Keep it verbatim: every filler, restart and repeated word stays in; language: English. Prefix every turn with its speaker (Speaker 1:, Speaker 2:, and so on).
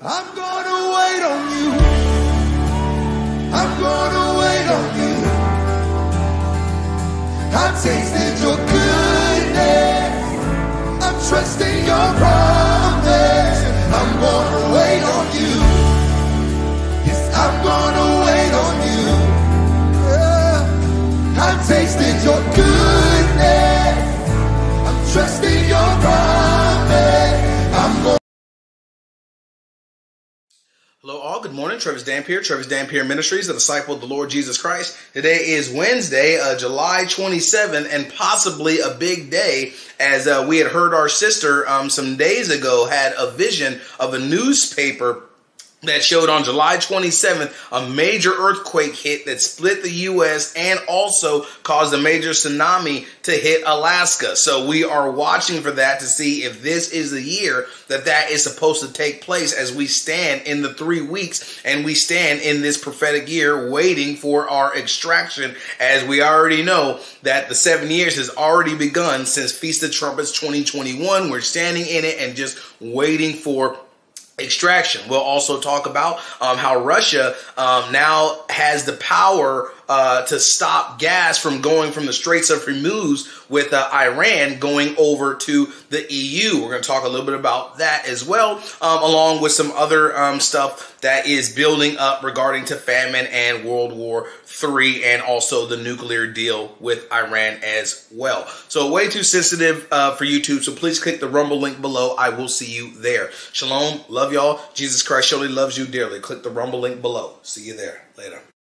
Speaker 1: I'm gonna wait on you. I'm gonna wait on you. I've tasted your goodness. I'm trusting your promise. I'm gonna wait on you. Yes, I'm gonna wait on you. Yeah. I've tasted your goodness. I'm trusting your promise. I'm gonna.
Speaker 2: Hello all, good morning. Travis Dampier, Travis Dampier Ministries, a disciple of the Lord Jesus Christ. Today is Wednesday, uh, July twenty-seventh, and possibly a big day, as uh, we had heard our sister um, some days ago had a vision of a newspaper that showed on July twenty-seventh a major earthquake hit that split the U S and also caused a major tsunami to hit Alaska. So we are watching for that to see if this is the year that that is supposed to take place, as we stand in the three weeks and we stand in this prophetic year waiting for our extraction, as we already know that the seven years has already begun since Feast of Trumpets twenty twenty-one. We're standing in it and just waiting for extraction. We'll also talk about um, how Russia um, now has the power uh, to stop gas from going from the Straits of Hormuz with uh, Iran going over to the E U. We're going to talk a little bit about that as well, um, along with some other um, stuff that is building up regarding to famine and World War Three, and also the nuclear deal with Iran as well. So way too sensitive uh, for YouTube, so please click the Rumble link below. I will see you there. Shalom. Love y'all. Jesus Christ surely loves you dearly. Click the Rumble link below. See you there. Later.